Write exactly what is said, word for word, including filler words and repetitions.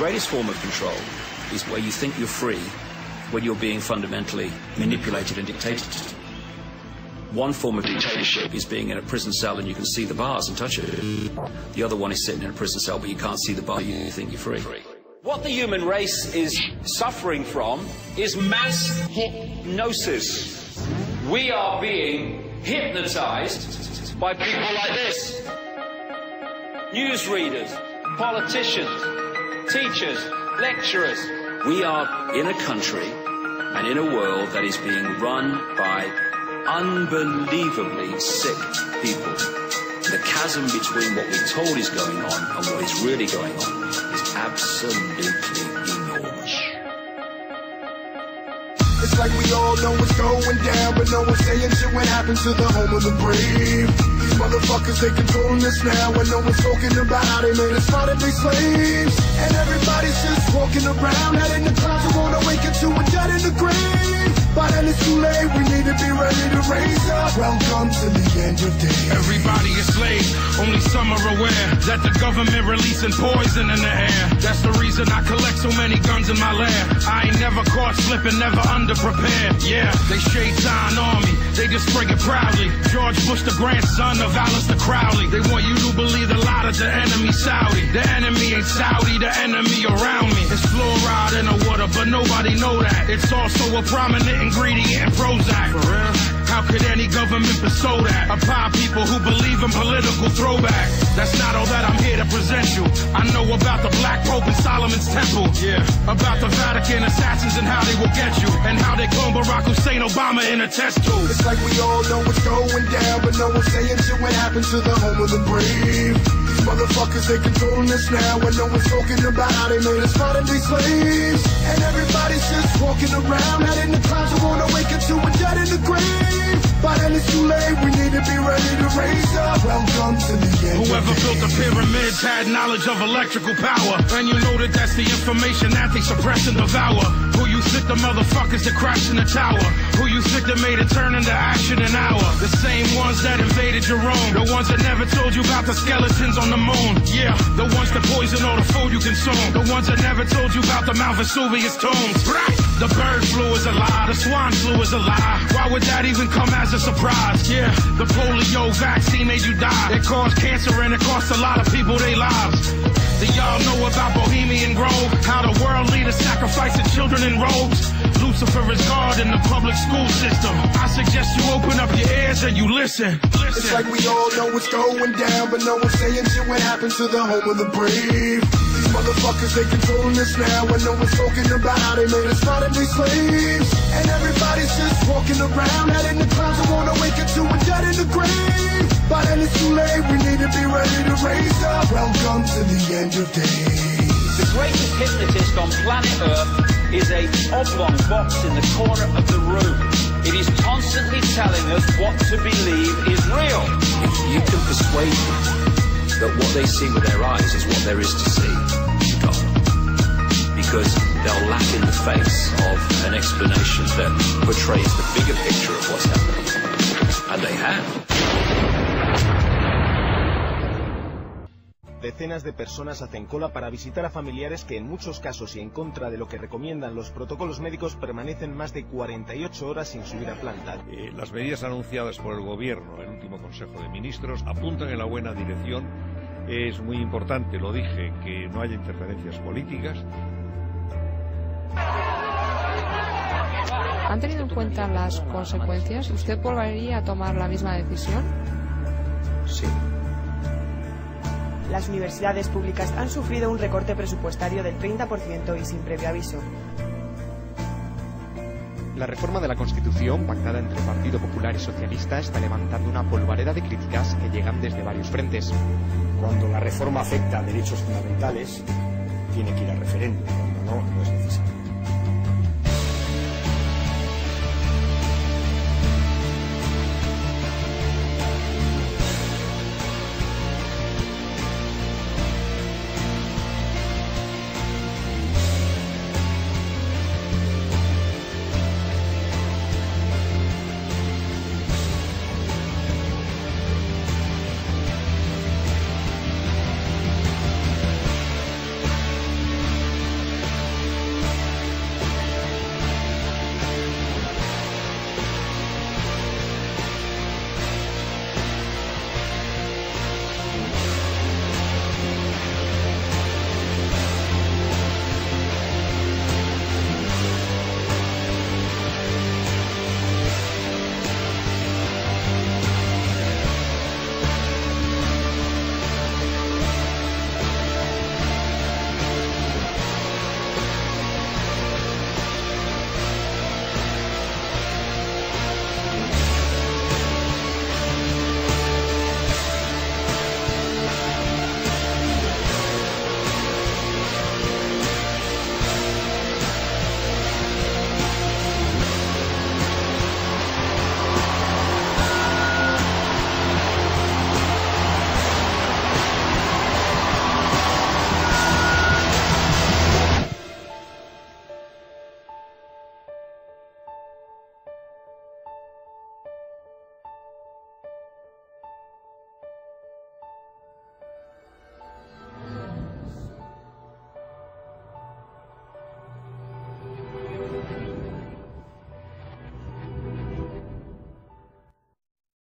greatest form of control is where you think you're free when you're being fundamentally manipulated and dictated to. One form of dictatorship is being in a prison cell and you can see the bars and touch it. The other one is sitting in a prison cell but you can't see the bar, you think you're free. What the human race is suffering from is mass hypnosis. We are being hypnotized by people like this. Newsreaders, politicians, teachers, lecturers. We are in a country and in a world that is being run by unbelievably sick people. The chasm between what we're told is going on and what is really going on is absolutely enormous. It's like we all know what's going down, but no one's saying shit what happened to the home of the brave. These motherfuckers, they controlling us now, and no one's talking about how they made us modern day slaves. And everybody's just walking around, head in the clouds, who wanna wake up to a dead in the grave. By then it's too late, we need to be ready to raise up. Welcome to the end of days. Everybody is slaves, only some are aware that the government releasing poison in the air. That's the reason I collect so many guns in my lab. I ain't never caught slipping, never underprepared. Yeah, they shade sign on me, they just spray it proudly. George Bush, the grandson of Alistair Crowley. They want you to believe the lie that the enemy Saudi. The enemy ain't Saudi, the enemy around me. It's fluoride in the water, but nobody know that. It's also a prominent ingredient in Prozac. For real? How could any government bestow that upon people who believe in political throwback? That's not all that I'm here to present you. I know about the Black Pope and Solomon's Temple. Yeah. About the Vatican assassins and how they will get you, and how they clone Barack Hussein Obama in a test tube. It's like we all know what's going down, but no one's saying shit what happened to the home of the brave. These motherfuckers, they controlling us now, and no one's talking about how they made us modern day slaves. And everybody's just walking around, head in the clouds, who wanna wake up to a dead in the grave. By then it's too late, we need to be ready to raise up. Welcome to the end. Whoever built the pyramids had knowledge of electrical power, and you know that that's the information that they suppress and devour. Who you think the motherfuckers that crashed in the tower? Who you think that made it turn into action an hour? The same ones that invaded your own, the ones that never told you about the skeletons on the moon. Yeah, the ones that poison all the food you consume, the ones that never told you about the Mount Vesuvius tombs. The bird flu is a lie, the swine flu is a lie. Why would that even come as a surprise? Yeah, the polio vaccine made you die. It caused cancer and it cost a lot of people their lives. Do y'all know about Bohemian Grove? How the world leaders sacrificing children in robes? Lucifer is God in the public school system. I suggest you open up your ears and you listen. Listen. It's like we all know what's going down, but no one's saying shit what happened to the home of the brave. These motherfuckers, they controlling us now, and no one's talking about how they made us modern day slaves. And everybody's just walking around, head in the clouds, who wanna wake up to a dead in the grave. By then it's too late, we need to be ready to raise up. Welcome to the end of days. The greatest hypnotist on planet Earth is a oblong box in the corner of the room. It is constantly telling us what to believe is real. If you can persuade them that what they see with their eyes is what there is to see, you can't. Because they'll laugh in the face of an explanation that portrays the bigger picture of what's happening. And they have. Decenas de personas hacen cola para visitar a familiares que en muchos casos y en contra de lo que recomiendan los protocolos médicos permanecen más de cuarenta y ocho horas sin subir a planta. Eh, las medidas anunciadas por el Gobierno en el último Consejo de Ministros apuntan en la buena dirección. Es muy importante, lo dije, que no haya interferencias políticas. ¿Han tenido en cuenta las consecuencias? ¿Usted volvería a tomar la misma decisión? Sí. Las universidades públicas han sufrido un recorte presupuestario del treinta por ciento y sin previo aviso. La reforma de la Constitución, pactada entre el Partido Popular y Socialista, está levantando una polvareda de críticas que llegan desde varios frentes. Cuando la reforma afecta a derechos fundamentales, tiene que ir al referéndum, cuando no, no es necesario.